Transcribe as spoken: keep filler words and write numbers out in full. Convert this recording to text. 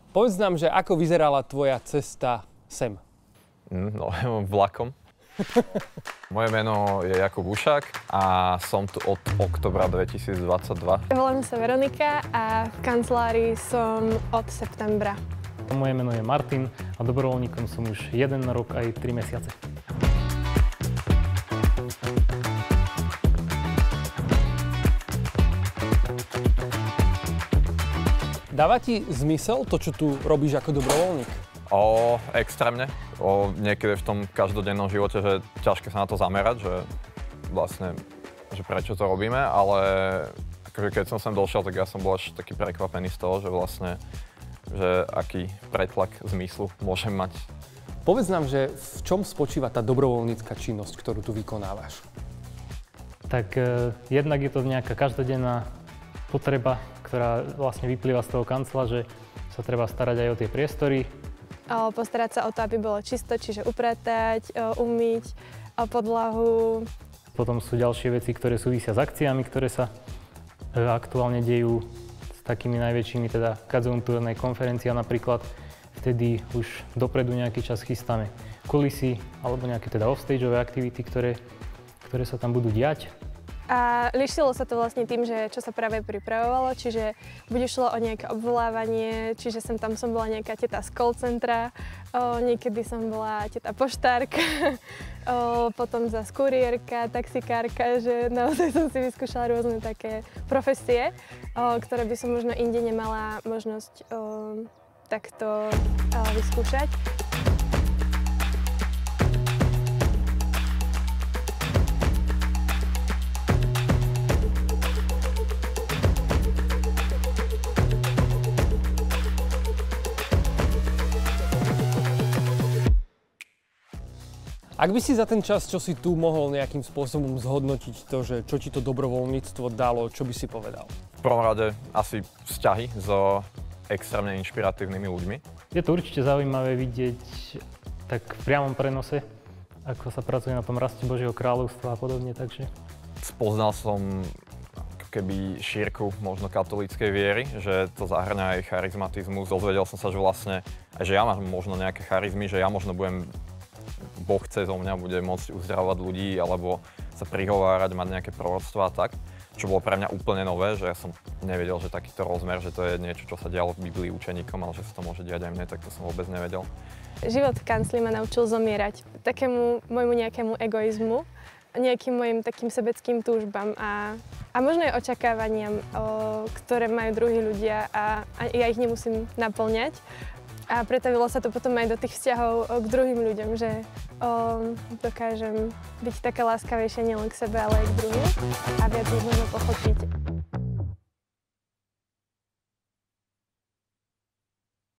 Povedz nám, že ako vyzerala tvoja cesta sem? No, vlakom. Moje meno je Jakub Ušák a som tu od októbra dvetisícdvadsaťdva. Volám sa Veronika a v kancelárii som od septembra. Moje meno je Martin a dobrovoľníkom som už jeden rok aj tri mesiace. Dáva ti zmysel to, čo tu robíš ako dobrovoľník? O, extrémne. O, niekedy v tom každodennom živote, že ťažké sa na to zamerať, že vlastne, že prečo to robíme, ale akože keď som sem došiel, tak ja som bol až taký prekvapený z toho, že vlastne, že aký pretlak zmyslu môžem mať. Povedz nám, že v čom spočíva tá dobrovoľnícka činnosť, ktorú tu vykonávaš? Tak e, jednak je to nejaká každodenná potreba, ktorá vlastne vyplýva z toho kancla, že sa treba starať aj o tie priestory. Postarať sa o to, aby bolo čisto, čiže upratať, umyť podlahu. Potom sú ďalšie veci, ktoré súvisia s akciami, ktoré sa aktuálne dejú s takými najväčšími, teda Kazum turnej konferencia napríklad. Vtedy už dopredu nejaký čas chystáme kulisy alebo nejaké teda offstageové aktivity, ktoré, ktoré sa tam budú diať. A lišilo sa to vlastne tým, že čo sa práve pripravovalo, čiže bude šlo o nejaké obvolávanie, čiže sem tam som bola nejaká teta z call centra, o, niekedy som bola teta poštárka, o, potom zase kuriérka, taxikárka, že naozaj som si vyskúšala rôzne také profesie, o, ktoré by som možno inde nemala možnosť o, takto o, vyskúšať. Ak by si za ten čas, čo si tu mohol nejakým spôsobom zhodnotiť to, že čo ti to dobrovoľníctvo dalo, čo by si povedal? V prvom rade asi vzťahy so extrémne inšpiratívnymi ľuďmi. Je to určite zaujímavé vidieť tak v priamom prenose, ako sa pracuje na tom raste Božieho kráľovstva a podobne, takže... Spoznal som ako keby šírku možno katolíckej viery, že to zahŕňa aj charizmatizmus. Dozvedel som sa, že vlastne, že ja mám možno nejaké charizmy, že ja možno budem Boh cez mňa bude môcť uzdravovať ľudí alebo sa prihovárať, mať nejaké proroctvá a tak, čo bolo pre mňa úplne nové, že ja som nevedel, že takýto rozmer, že to je niečo, čo sa dialo v Biblii učeníkom, ale že sa to môže diať aj mne, tak to som vôbec nevedel. Život v kancli ma naučil zomierať takému môjmu nejakému egoizmu, nejakým mojim takým sebeckým túžbám a, a možno aj očakávaniam, o, ktoré majú druhí ľudia a, a ja ich nemusím naplňať. A pretavilo sa to potom aj do tých vzťahov k druhým ľuďom, že o, dokážem byť taká láskavejšia nielen k sebe, ale aj k druhým a viac ich možno pochopiť.